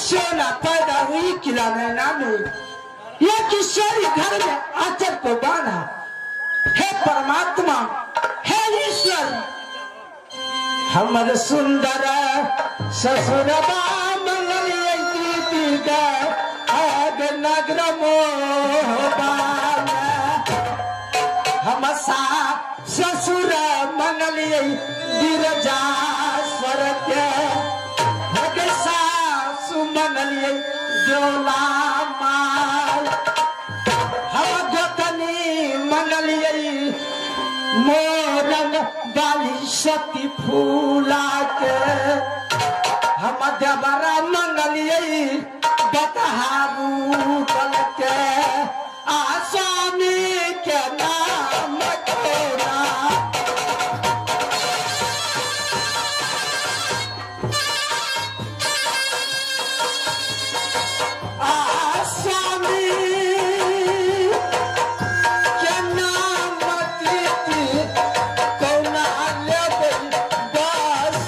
सोना पैदा हुई किला नैना में, ये किशोरी घर में आचर को बांधा। हे परमात्मा, हे ईश्वर, हमर सुंदर ससुरबा मंगल आग नगर मोहबा, हम ससुर मंगल बिरजा स्वर्ग सासु मंगल जोला माल, हम गोतनी मंगल मोरन बाली सती फूला के, हम देवरा मंगलिए बतहारू तल के, आसामी के नाम तोरा। आसामी के नाम तीती कौना लेबे बस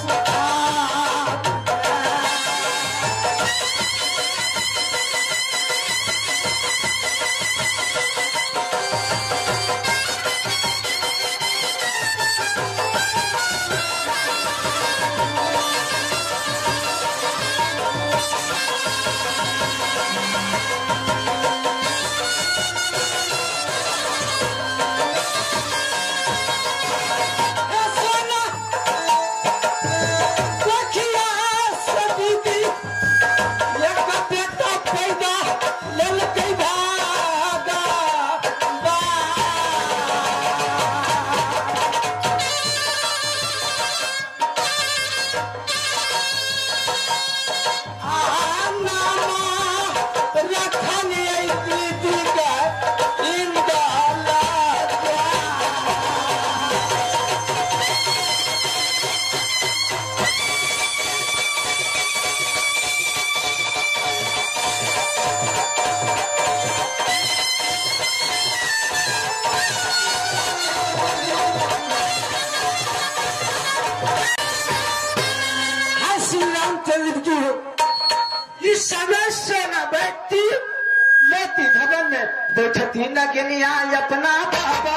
लेती भवन में बैठती नगनिया अपना बाबा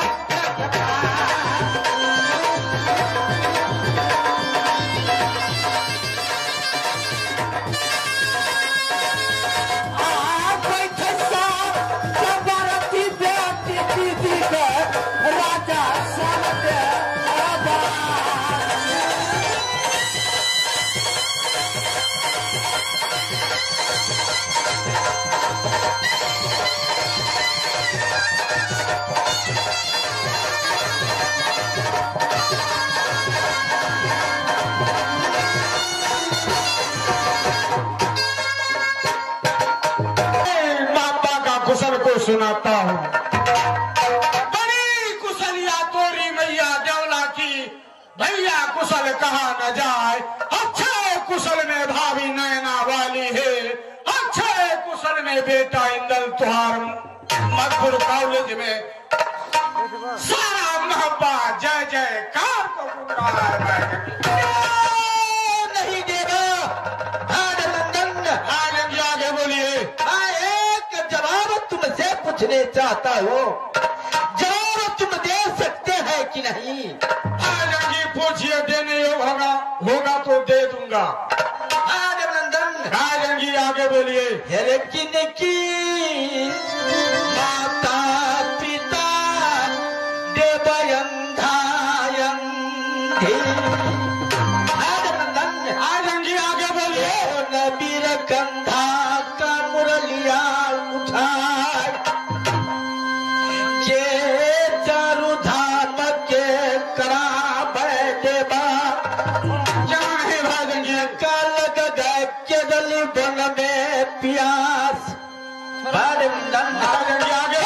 राजा कुशल को सुनाता हूँ। बड़ी कुशलिया तोरी मैया देवला की, भैया कुशल कहा न जाए। अच्छे कुशल में भाभी नैना वाली है, अच्छे कुशल में बेटा इंदल तुहार मधुर कॉलेज में सारा महबा जय जयकार को गुन रहा है। नहीं देगा आगे आगे बोलिए। तुमसे पूछने चाहता हो, जवाब तुम दे सकते हैं कि नहीं? आजंगी पूछिए, देने होगा होगा तो दे दूंगा। आजंगी आगे बोलिए। की माता पिता देवयंधायंधी, आजंगी आगे बोलिए। नबीर कंधा का मुरलिया उठाए, जे चारु धाम के करा देवा, चाहे भाजंगी कल गए केदली बन में प्यास। आजंगी आगे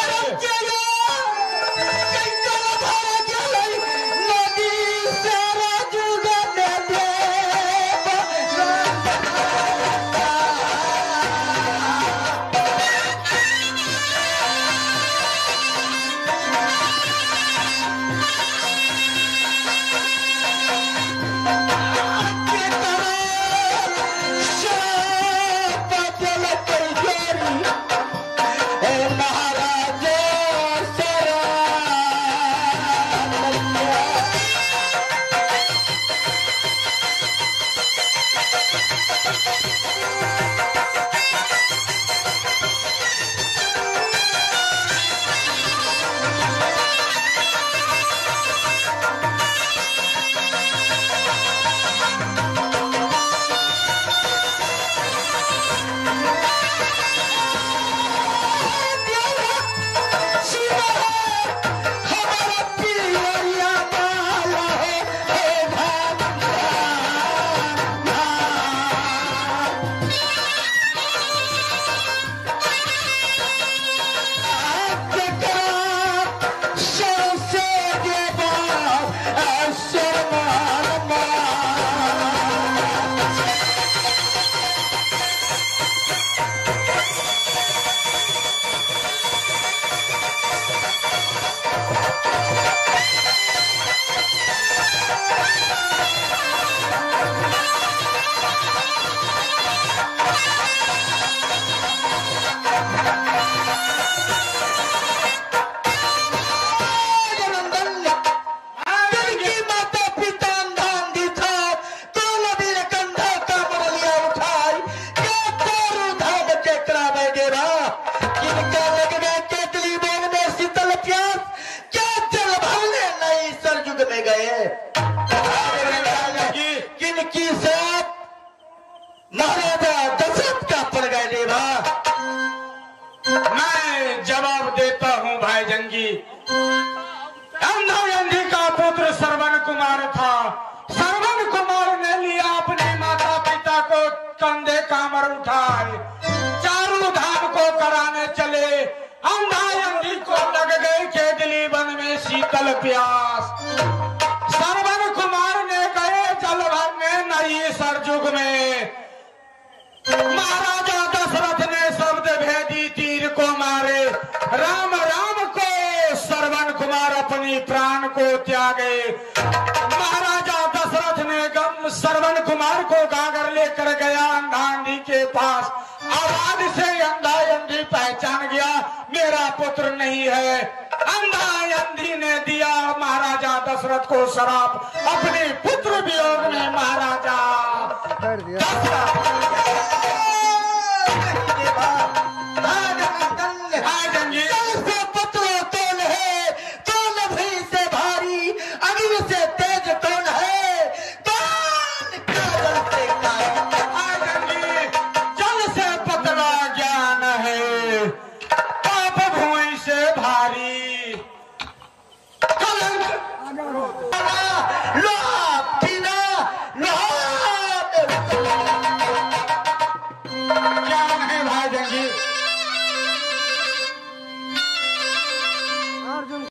जाएंगी। अंधा अंधी का पुत्र श्रवण कुमार था। श्रवण कुमार ने लिया अपने माता पिता को कंधे कामर उठाए, चारों धाम को कराने चले। अंधा अंधी को लग गए केदली वन में शीतल प्यास। श्रवण कुमार ने गए जल भरने नई सरजुग में। महाराजा दशरथ ने शब्द भेदी तीर को मारे, राम राम को श्रवण कुमार अपनी प्राण को त्यागे। महाराजा दशरथ ने गम श्रवण कुमार को गागर लेकर गया अंधा अंधी के पास। आवाज से अंधा अंधी पहचान गया मेरा पुत्र नहीं है। अंधा अंधी ने दिया महाराजा दशरथ को श्राप। अपने पुत्र वियोग में महाराजा दशरथ